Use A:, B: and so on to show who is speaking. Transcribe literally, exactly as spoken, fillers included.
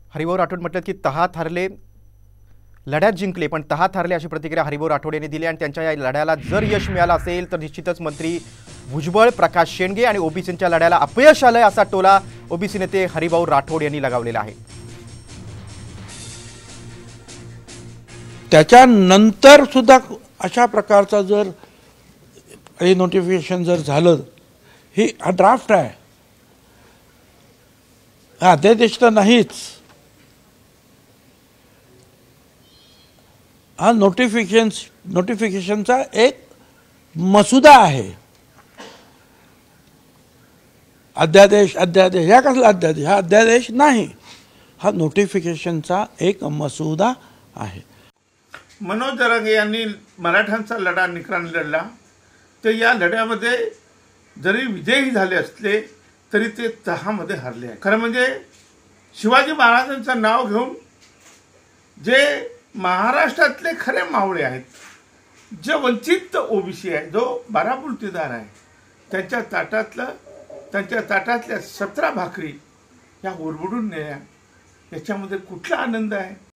A: हरिभाऊ राठोड म्हटलं की तहा थारले, लढ्यात जिंकले पण तहा थारले अशी प्रतिक्रिया हरिभाऊ राठोड यांनी दिली आणि त्यांच्या या लढ्याला जर यश मिळालं असेल तर निश्चितच मंत्री भुजबळ, प्रकाश शेंडगे आणि ओबीसींच्या लढ्याला अपयश आलंय असा टोला ओबीसी नेते हरिभाऊ राठोड यांनी लगावलेला आहे।
B: त्याच्यानंतर सुद्धा अशा प्रकारचा जर हे नोटिफिकेशन जर झालं, ही हा ड्राफ्ट आहे, हा अध्यादेश तर नाहीच, हा नोटिफिकेशन नोटिफिकेशनचा एक मसुदा आहे। अध्यादेश अध्यादेश ह्या कसला अध्यादेश? हा अध्यादेश नाही, हा नोटिफिकेशनचा एक मसुदा आहे।
C: मनोज जरांगे यांनी मराठ्यांचा लढा निकराने लढला, तर या लढ्यामध्ये जरी विजयी झाले असले तरी ते तहामध्ये हरले आहे। खरं म्हणजे शिवाजी महाराजांचं नाव घेऊन जे महाराष्ट्रातले खरे मावळे आहेत, जे वंचित ओबीसी आहे, जो बारापुलतीदार आहे, त्यांच्या ताटातलं त्यांच्या ताटातल्या सतरा भाकरी या उरबडून नेल्या, याच्यामध्ये कुठला आनंद आहे?